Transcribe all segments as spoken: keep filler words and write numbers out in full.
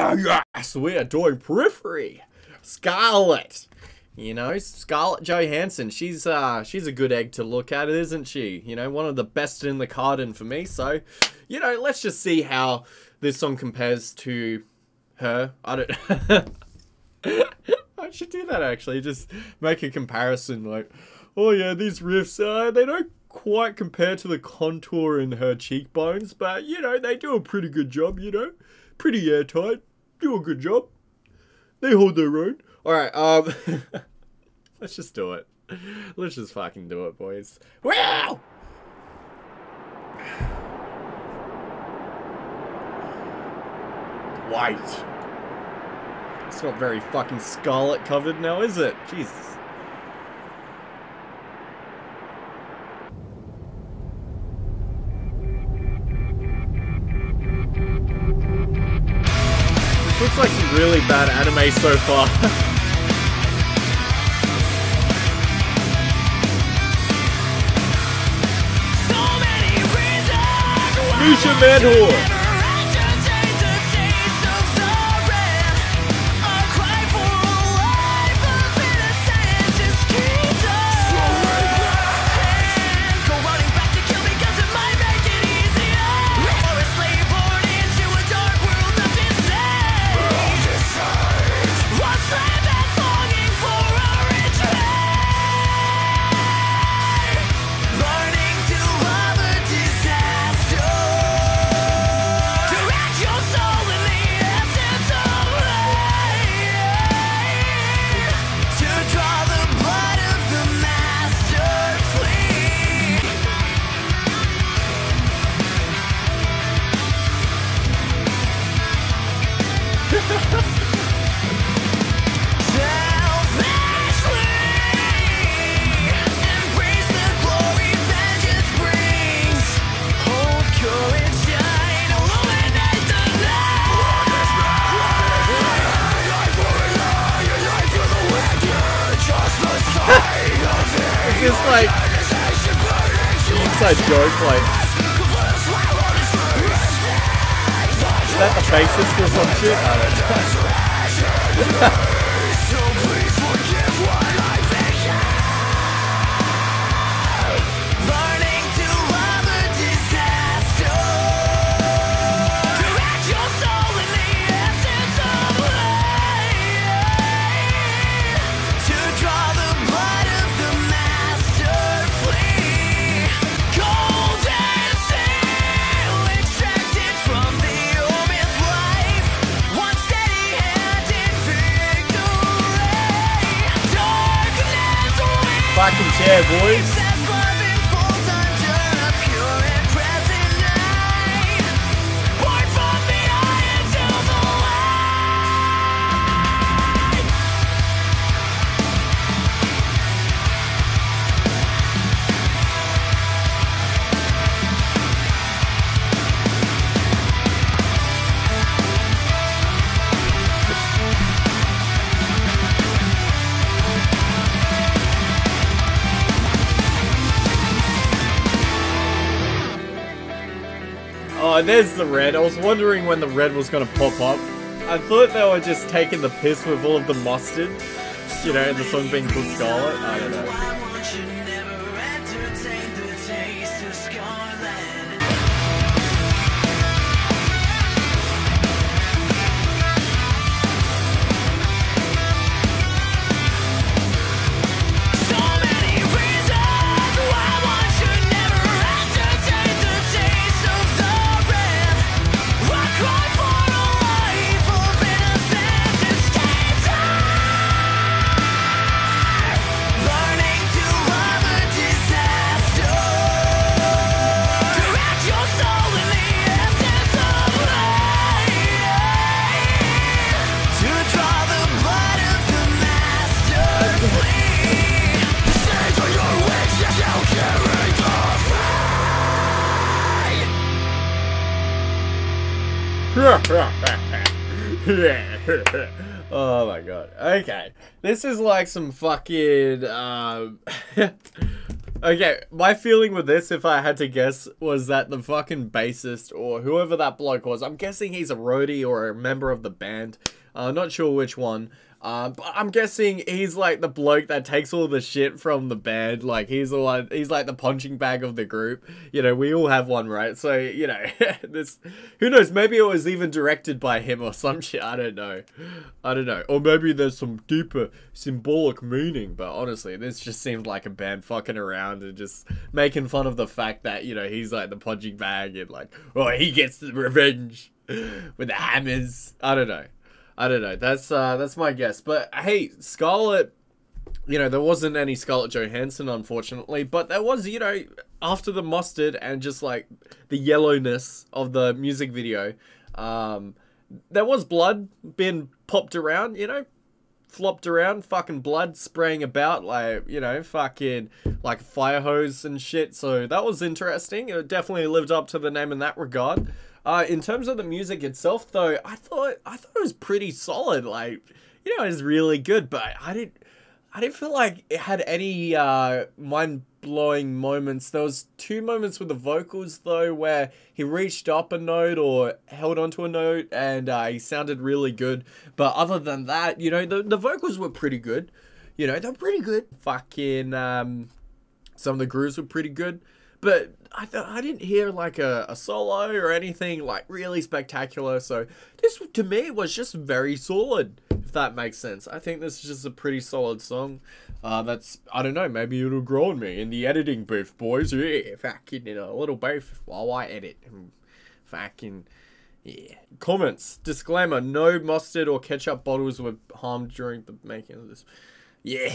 yes, we are doing Periphery. Scarlett. You know, Scarlett Johansson, she's uh, she's a good egg to look at, isn't she? You know, one of the best in the garden for me. So, you know, let's just see how this song compares to her. I don't... I should do that, actually. Just make a comparison, like, oh yeah, these riffs, uh, they don't quite compare to the contour in her cheekbones, but, you know, they do a pretty good job, you know? Pretty airtight. Do a good job. They hold their own. Alright, um... let's just do it. Let's just fucking do it, boys. Wow! White. It's not very fucking Scarlet covered now, is it? Jesus. This looks like some really bad anime so far. Misha Manhor! It's like inside joke, like is that the bassist or some shit? I don't know. Fucking chair, boys. Oh, there's the red. I was wondering when the red was gonna pop up. I thought they were just taking the piss with all of the mustard, you know, and the song being called Scarlet. I don't know. Oh my god. Okay. This is like some fucking, um... Okay, my feeling with this, if I had to guess, was that the fucking bassist or whoever that bloke was, I'm guessing he's a roadie or a member of the band. Uh, not sure which one. Uh, but I'm guessing he's like the bloke that takes all the shit from the band. Like he's the one, he's like the punching bag of the group. You know, we all have one, right? So, you know, this, who knows, maybe it was even directed by him or some shit. I don't know. I don't know. Or maybe there's some deeper symbolic meaning. But honestly, this just seemed like a band fucking around and just making fun of the fact that, you know, he's like the punching bag and like, oh, he gets the revenge with the hammers. I don't know. I don't know. That's uh, that's my guess. But hey, Scarlett, you know, there wasn't any Scarlett Johansson, unfortunately. But there was, you know, after the mustard and just like the yellowness of the music video, um, there was blood being popped around, you know, flopped around, fucking blood spraying about, like, you know, fucking like fire hose and shit. So that was interesting. It definitely lived up to the name in that regard. Uh, in terms of the music itself, though, I thought I thought it was pretty solid. Like, you know, it was really good, but I didn't I didn't feel like it had any uh, mind blowing moments. There was two moments with the vocals though, where he reached up a note or held onto a note, and uh, he sounded really good. But other than that, you know, the the vocals were pretty good. You know, they're pretty good. Fucking um, some of the grooves were pretty good. But I th I didn't hear like a, a solo or anything like really spectacular. So this to me was just very solid, if that makes sense. I think this is just a pretty solid song. Uh, that's, I don't know, maybe it'll grow on me in the editing booth, boys. Yeah, fucking in a little booth while I edit. Fucking, yeah. Comments. Disclaimer, no mustard or ketchup bottles were harmed during the making of this. Yeah,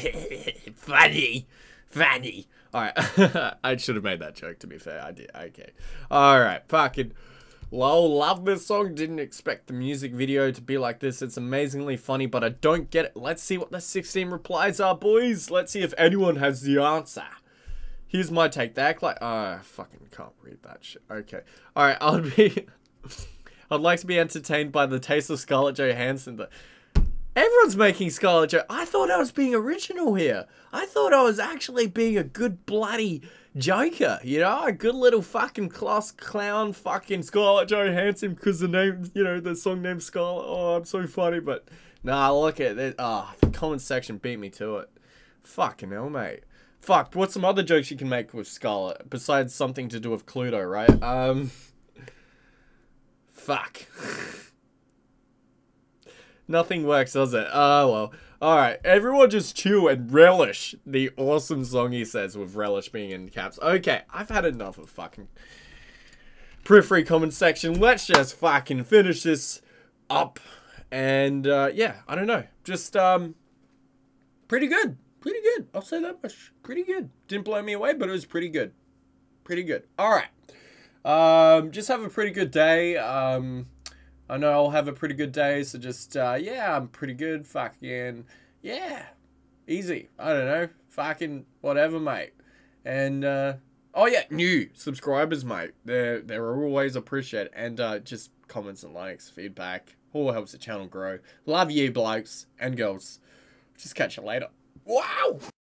funny. Fanny. Alright. I should have made that joke, to be fair. I did. Okay. Alright. Fucking lol. Love this song. Didn't expect the music video to be like this. It's amazingly funny, but I don't get it. Let's see what the sixteen replies are, boys. Let's see if anyone has the answer. Here's my take. They act like... Oh, I fucking can't read that shit. Okay. Alright. I'd be... I'd like to be entertained by the taste of Scarlett Johansson. The... Everyone's making Scarlett Jo. I thought I was being original here. I thought I was actually being a good bloody Joker. You know, a good little fucking class clown fucking Scarlett Johansson because the name, you know, the song named Scarlett. Oh, I'm so funny, but nah, look at it. Ah, oh, the comment section beat me to it. Fucking hell, mate. Fuck, what's some other jokes you can make with Scarlett besides something to do with Cluedo, right? Um, fuck. Nothing works, does it? Oh, well. Alright, everyone just chill and relish the awesome song, he says, with relish being in caps. Okay, I've had enough of fucking periphery comment section. Let's just fucking finish this up. And, uh, yeah, I don't know. Just, um, pretty good. Pretty good. I'll say that much. Pretty good. Didn't blow me away, but it was pretty good. Pretty good. Alright. Um, just have a pretty good day. Um... I know I'll have a pretty good day, so just, uh, yeah, I'm pretty good, fucking, yeah, easy, I don't know, fucking, whatever, mate, and, uh, oh yeah, new subscribers, mate, they're, they're always appreciated, and, uh, just comments and likes, feedback, all helps the channel grow. Love you, blokes and girls. Just catch you later. Wow!